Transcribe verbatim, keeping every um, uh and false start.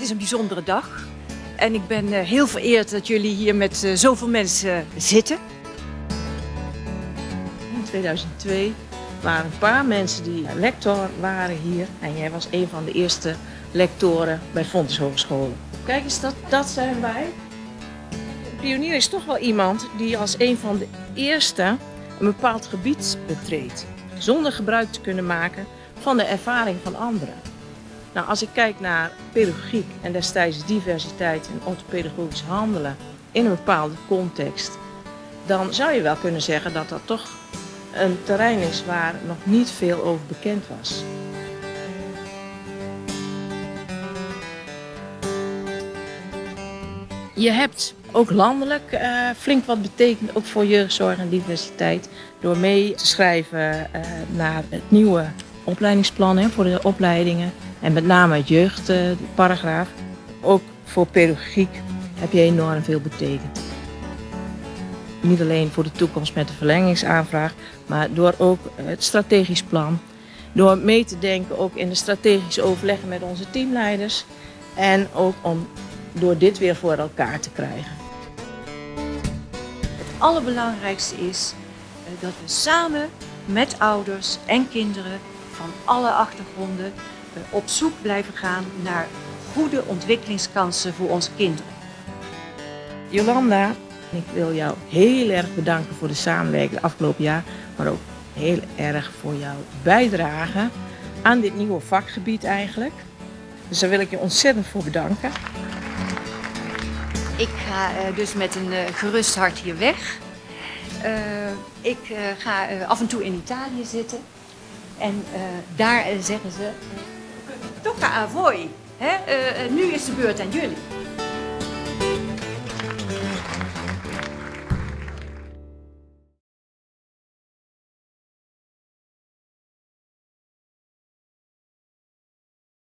is een bijzondere dag. En ik ben heel vereerd dat jullie hier met zoveel mensen zitten. In tweeduizend twee waren een paar mensen die lector waren hier. En jij was een van de eerste lectoren bij Fontys Hogeschool. Kijk eens, dat, dat zijn wij. Een pionier is toch wel iemand die als een van de eerste een bepaald gebied betreedt. Zonder gebruik te kunnen maken van de ervaring van anderen. Nou, als ik kijk naar pedagogiek en destijds diversiteit en orthopedagogisch handelen in een bepaalde context, dan zou je wel kunnen zeggen dat dat toch een terrein is waar nog niet veel over bekend was. Je hebt ook landelijk uh, flink wat betekend, ook voor jeugdzorg en diversiteit, door mee te schrijven uh, naar het nieuwe opleidingsplan hè, voor de opleidingen. En met name het jeugdparagraaf. Uh, ook voor pedagogiek heb je enorm veel betekend. Niet alleen voor de toekomst met de verlengingsaanvraag, maar door ook het strategisch plan. Door mee te denken ook in de strategische overleggen met onze teamleiders. En ook om door dit weer voor elkaar te krijgen. Het allerbelangrijkste is dat we samen met ouders en kinderen van alle achtergronden op zoek blijven gaan naar goede ontwikkelingskansen voor onze kinderen. Jolanda, ik wil jou heel erg bedanken voor de samenwerking het afgelopen jaar, maar ook heel erg voor jouw bijdrage aan dit nieuwe vakgebied eigenlijk. Dus daar wil ik je ontzettend voor bedanken. Ik ga uh, dus met een uh, gerust hart hier weg. Uh, ik uh, ga uh, af en toe in Italië zitten. En uh, daar uh, zeggen ze, tocca a voi. Hè? Uh, uh, nu is de beurt aan jullie.